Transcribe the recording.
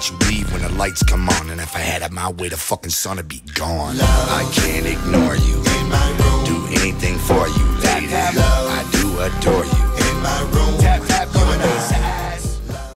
let you leave when the lights come on. And if I had it my way, the fucking sun would be gone. Love, I can't ignore you. In my